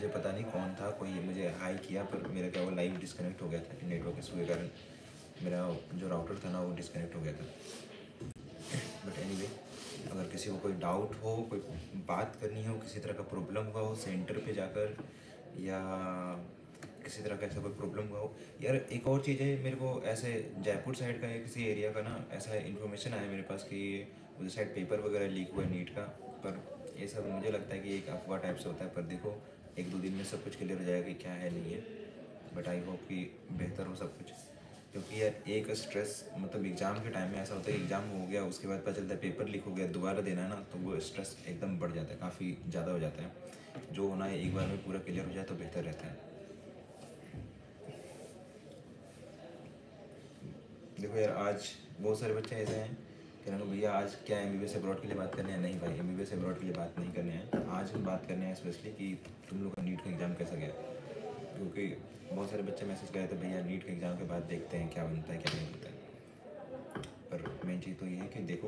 मुझे पता नहीं कौन था, कोई मुझे हाई किया, पर मेरा क्या हुआ, लाइव डिस्कनेक्ट हो गया था नेटवर्क इशू के कारण। मेरा जो राउटर था ना वो डिस्कनेक्ट हो गया था। बट एनीवे, अगर किसी को कोई डाउट हो, कोई बात करनी हो, किसी तरह का प्रॉब्लम हुआ हो सेंटर पे जाकर, या किसी तरह का ऐसा कोई प्रॉब्लम हुआ हो। यार एक और चीज़ है, मेरे को ऐसे जयपुर साइड का या किसी एरिया का ना ऐसा इन्फॉर्मेशन आया मेरे पास कि उधर साइड पेपर वगैरह लीक हुआ है नीट का। पर ये सब मुझे लगता है कि एक अफवाह टाइप से होता है। पर देखो, एक दो दिन में सब कुछ क्लियर हो जाएगा कि क्या है नहीं है। बट आई होप कि बेहतर हो सब कुछ, क्योंकि यार एक स्ट्रेस, मतलब एग्ज़ाम के टाइम में ऐसा होता है, एग्ज़ाम हो गया उसके बाद पता चलता है पेपर लीक हो गया, दोबारा देना है ना, तो वो स्ट्रेस एकदम बढ़ जाता है, काफ़ी ज़्यादा हो जाता है। जो होना है एक बार में पूरा क्लियर हो जाए तो बेहतर रहता है। देखो यार, आज बहुत सारे बच्चे ऐसे हैं कि ना भैया आज क्या MBBS अब्रॉड के लिए बात करने हैं। नहीं भाई, MBBS अब्रॉड के लिए बात नहीं करने हैं। आज हम बात करने हैं स्पेशली कि तुम लोग का नीट का एग्ज़ाम कैसा गया। क्योंकि बहुत सारे बच्चे मैसेज कर रहे थे, भैया नीट के एग्ज़ाम के बाद देखते हैं क्या बनता है क्या नहीं बनता है। पर मेन चीज़ तो ये है कि देखो,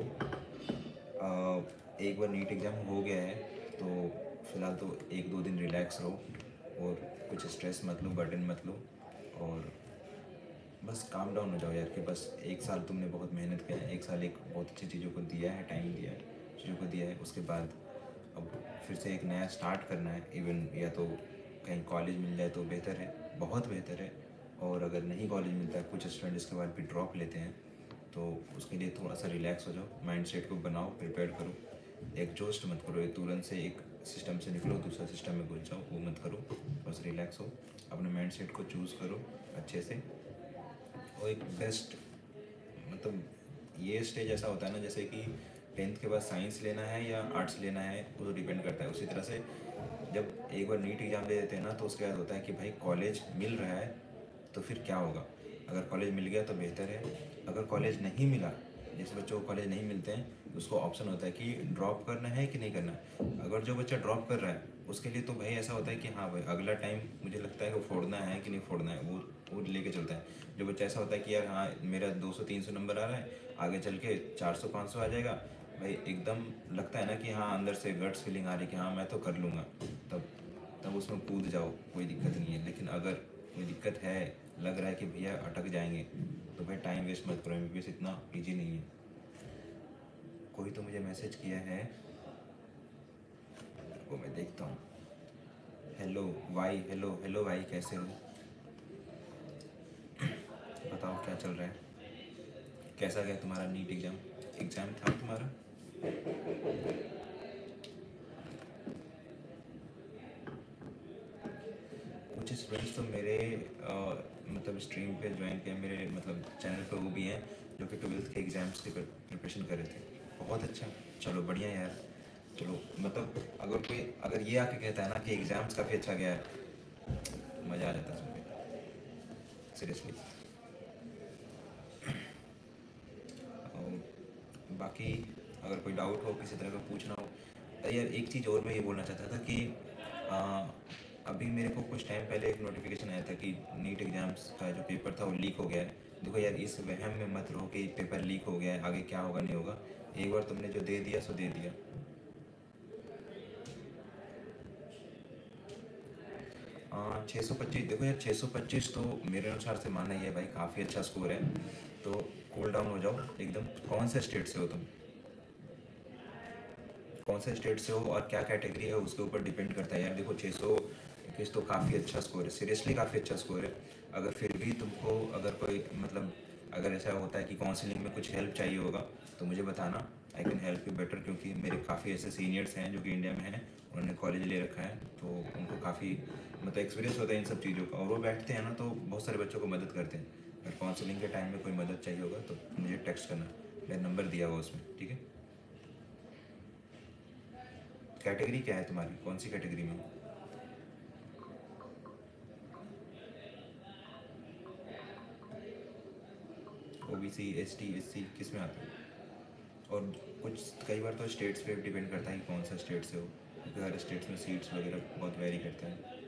एक बार नीट एग्ज़ाम हो गया है तो फ़िलहाल तो एक दो दिन रिलैक्स रहो, और कुछ स्ट्रेस मत लो, बर्डन मत लो, और बस काम डाउन हो जाओ यार। कि बस एक साल तुमने बहुत मेहनत किया है, एक साल एक बहुत अच्छी चीज़ों को दिया है, टाइम दिया है, चीज़ों को दिया है। उसके बाद अब फिर से एक नया स्टार्ट करना है। इवन या तो कहीं कॉलेज मिल जाए तो बेहतर है, बहुत बेहतर है। और अगर नहीं कॉलेज मिलता है, कुछ स्टूडेंट इसके बाद भी ड्रॉप लेते हैं, तो उसके लिए थोड़ा सा रिलैक्स हो जाओ, माइंड सेट को बनाओ, प्रिपेयर करो। एग्जॉस्ट मत करो, तुरंत से एक सिस्टम से निकलो दूसरा सिस्टम में घुस जाओ, वो मत करो। बस रिलैक्स हो, अपने माइंड सेट को चूज़ करो अच्छे से। और एक बेस्ट, मतलब ये स्टेज ऐसा होता है ना, जैसे कि 10th के बाद साइंस लेना है या आर्ट्स लेना है, वो तो डिपेंड करता है। उसी तरह से जब एक बार नीट एग्ज़ाम दे देते हैं ना, तो उसके बाद होता है कि भाई कॉलेज मिल रहा है तो फिर क्या होगा। अगर कॉलेज मिल गया तो बेहतर है, अगर कॉलेज नहीं मिला, जैसे बच्चों को कॉलेज नहीं मिलते हैं, तो उसको ऑप्शन होता है कि ड्रॉप करना है कि नहीं करना। अगर जो बच्चा ड्रॉप कर रहा है उसके लिए तो भाई ऐसा होता है कि हाँ भाई अगला टाइम मुझे लगता है वो फोड़ना है कि नहीं फोड़ना है, वो लेके चलता है। जो बच्चा ऐसा होता है कि यार हाँ मेरा 200-300 नंबर आ रहा है, आगे चल के 400-500 आ जाएगा, भाई एकदम लगता है ना कि हाँ अंदर से गट्स फीलिंग आ रही है कि हाँ मैं तो कर लूँगा, तब तब उसमें कूद जाओ, कोई दिक्कत नहीं है। लेकिन अगर कोई दिक्कत है, लग रहा है कि भैया अटक जाएंगे, तो भाई टाइम वेस्ट मत करो, MBBS इतना ईजी नहीं है। कोई तो मुझे मैसेज किया है, वो मैं देखता हूँ। हेलो भाई, हेलो हेलो भाई, कैसे हो, बताओ क्या चल रहा है, कैसा गया तुम्हारा नीट एग्ज़ाम। एग्ज़ाम था तुम्हारा? कुछ स्टूडेंट्स तो मेरे मतलब स्ट्रीम पे ज्वाइन किया, मेरे मतलब चैनल पे वो भी हैं जो कि 12th के एग्ज़ाम्स की प्रिपरेशन कर रहे थे। बहुत अच्छा, चलो बढ़िया यार। चलो मतलब अगर ये आके कहता है ना कि एग्ज़ाम्स काफ़ी अच्छा गया है, तो मज़ा आ जाता है सुन के, सीरियसली। बाकी अगर कोई डाउट हो, किसी तरह का पूछना हो। यार एक चीज़ और मैं ये बोलना चाहता था कि आ, अभी मेरे को कुछ टाइम पहले एक नोटिफिकेशन आया था कि नीट एग्ज़ाम्स का जो पेपर था वो लीक हो गया है। देखो यार, इस वहम में मत रहो कि पेपर लीक हो गया है, आगे क्या होगा नहीं होगा। एक बार तुमने जो दे दिया सो दे दिया। 625, देखो यार 625 तो मेरे अनुसार से माना ही है भाई, काफ़ी अच्छा स्कोर है। तो कूल डाउन हो जाओ एकदम। कौन से स्टेट से हो तुम, कौन से स्टेट से हो और क्या कैटेगरी है उसके ऊपर डिपेंड करता है यार। देखो 621 तो काफ़ी अच्छा स्कोर है, सीरियसली काफ़ी अच्छा स्कोर है। अगर फिर भी तुमको अगर कोई मतलब अगर ऐसा होता है कि काउंसलिंग में कुछ हेल्प चाहिए होगा तो मुझे बताना, I can help you better. क्योंकि मेरे काफ़ी ऐसे सीनियर्स हैं जो कि इंडिया में हैं, उन्होंने कॉलेज ले रखा है, तो उनको काफ़ी मतलब एक्सपीरियंस होता है इन सब चीज़ों का, और वो बैठते हैं ना तो बहुत सारे बच्चों को मदद करते हैं। अगर काउंसलिंग के टाइम में कोई मदद चाहिए होगा तो मुझे टेक्स्ट करना, मेरा नंबर दिया हुआ उसमें, ठीक है। कैटेगरी क्या है तुम्हारी, कौन सी कैटेगरी में हो? OBC, ST, SC किस में आते हो? और कुछ कई बार तो स्टेट्स पे डिपेंड करता है कि कौन सा स्टेट से हो, क्योंकि हर स्टेट्स में सीट्स वगैरह बहुत वेरी करता है।